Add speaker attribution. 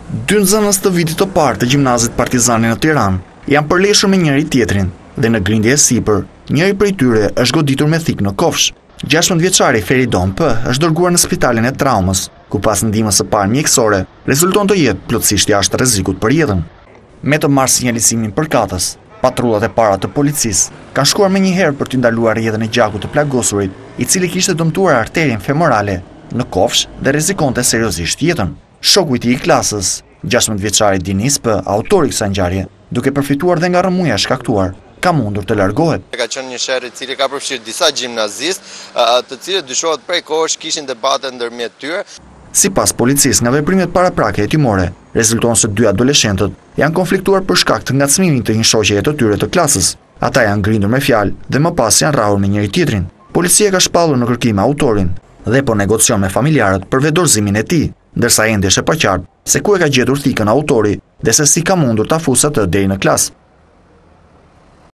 Speaker 1: Dy nxënës të vitit të parë të gjimnazit Partizani në Tiranë janë përleshur me njëri tjetrin dhe në grindje e sipër, njëri prej tyre është goditur me thik në kofsh. 16 vjeçari Feridon P është dërguar në spitalin e traumës, ku pas ndihmës së parë mjekësore, rezulton të jetë plotësisht jashtë rrezikut për jetën. Me të marrë sinjalisimin përkatës, patrullat e para të policisë kanë shkuar menjëherë për t'i ndaluar rrjedhën e gjakut të plagosurit, i cili kishte dëmtuar arterien femorale në kofsh dhe rrezikonte seriozisht jetën. Shoku i tij i klasës, 16 vjeçari Dinis P, autori i kësaj ngjarje, duke përfituar dhe nga rrëmuja shkaktuar, ka mundur të largohet.
Speaker 2: Ka qenë një sherr i cili ka përfshirë disa gjimnazistë, të cilët dyshohet prej kohësh kishin debate ndërmjet tyre.
Speaker 1: Sipas policisë, nga veprimet paraprake hetimore, rezulton se 2 adoleshentët janë konfliktuar për shkak të ngacmimit të një shoqeje të tyre të klasës. Ata janë ngrindur me fjalë dhe më pas janë rrahur me njëri tjetrin. Policia ka shpallur në kërkim autorin dhe po negocion me familjarët për vedorëzimin e tij, ndërsa ende është e paqartë se ku e ka gjetur thikën autori dhe se si ka mundur ta fusë atë deri në klasë.